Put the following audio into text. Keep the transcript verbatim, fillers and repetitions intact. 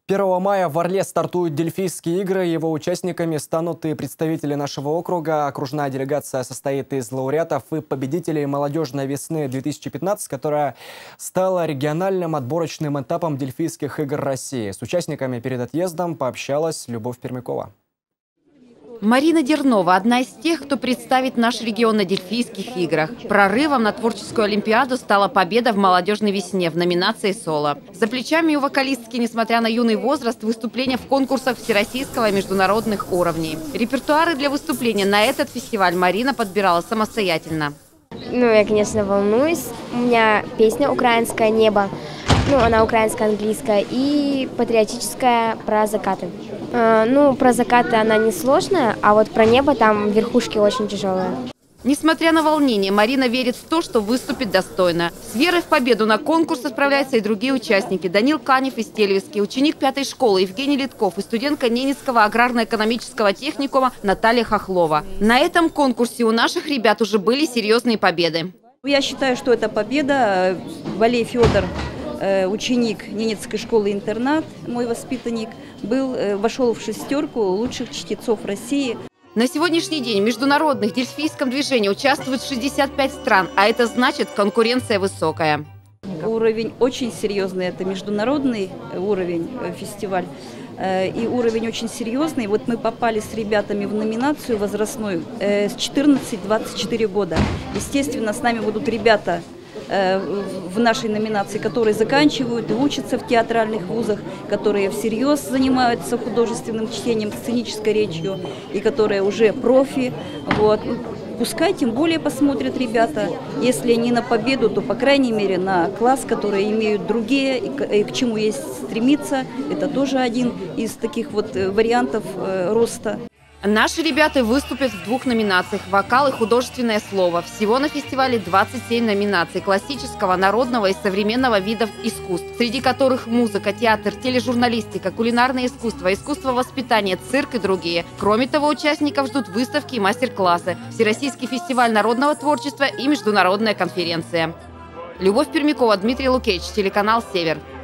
первого мая в Орле стартуют Дельфийские игры. Его участниками станут и представители нашего округа. Окружная делегация состоит из лауреатов и победителей молодежной весны две тысячи пятнадцать, которая стала региональным отборочным этапом Дельфийских игр России. С участниками перед отъездом пообщалась Любовь Пермякова. Марина Дернова – одна из тех, кто представит наш регион на Дельфийских играх. Прорывом на творческую олимпиаду стала победа в молодежной весне в номинации «Соло». За плечами у вокалистки, несмотря на юный возраст, выступления в конкурсах всероссийского и международных уровней. Репертуары для выступления на этот фестиваль Марина подбирала самостоятельно. Ну, я, конечно, волнуюсь. У меня песня «Украинское небо». Ну, она украинско-английская и патриотическая про закаты. Э, ну, про закаты она не сложная, а вот про небо там верхушки очень тяжелые. Несмотря на волнение, Марина верит в то, что выступит достойно. С верой в победу на конкурсе справляются и другие участники. Данил Канев из Тельвиски, ученик пятой школы Евгений Литков и студентка Ненецкого аграрно-экономического техникума Наталья Хохлова. На этом конкурсе у наших ребят уже были серьезные победы. Я считаю, что это победа. Валей Федор, ученик Ненецкой школы-интернат, мой воспитанник, был, вошел в шестерку лучших чтецов России. На сегодняшний день в международных дельфийском движении участвует шестьдесят пять стран, а это значит, конкуренция высокая. Уровень очень серьезный, это международный уровень фестиваль. И уровень очень серьезный. Вот мы попали с ребятами в номинацию возрастную с четырнадцати двадцати четырёх года. Естественно, с нами будут ребята в нашей номинации, которые заканчивают и учатся в театральных вузах, которые всерьез занимаются художественным чтением, сценической речью и которые уже профи. Вот. Пускай тем более посмотрят ребята, если не на победу, то по крайней мере на класс, которые имеют другие и к чему есть стремиться. Это тоже один из таких вот вариантов роста. Наши ребята выступят в двух номинациях – вокал и художественное слово. Всего на фестивале двадцать семь номинаций классического, народного и современного видов искусств, среди которых музыка, театр, тележурналистика, кулинарное искусство, искусство воспитания, цирк и другие. Кроме того, участников ждут выставки и мастер-классы, Всероссийский фестиваль народного творчества и международная конференция. Любовь Пермякова, Дмитрий Лукевич, телеканал «Север».